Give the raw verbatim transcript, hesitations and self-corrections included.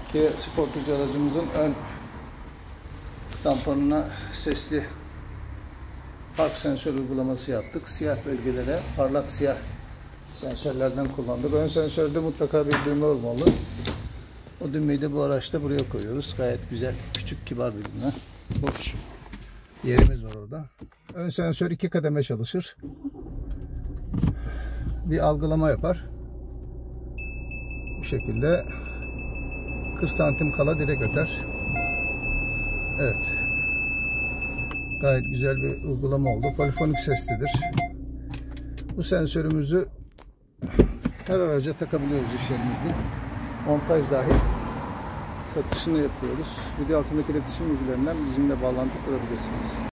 Kia Sportage aracımızın ön tamponuna sesli park sensör uygulaması yaptık. Siyah bölgelere parlak siyah sensörlerden kullandık. Ön sensörde mutlaka bir düğme olmalı. O düğmeyi de bu araçta buraya koyuyoruz. Gayet güzel, küçük, kibar bir düğme. Boş yerimiz var orada. Ön sensör iki kademe çalışır. Bir algılama yapar. Bu şekilde kırk santim kala direkt öter. Evet. Gayet güzel bir uygulama oldu. Polifonik seslidir. Bu sensörümüzü her araca takabiliyoruz iş yerimizde. Montaj dahil satışını yapıyoruz. Video altındaki iletişim bilgilerinden bizimle bağlantı kurabilirsiniz.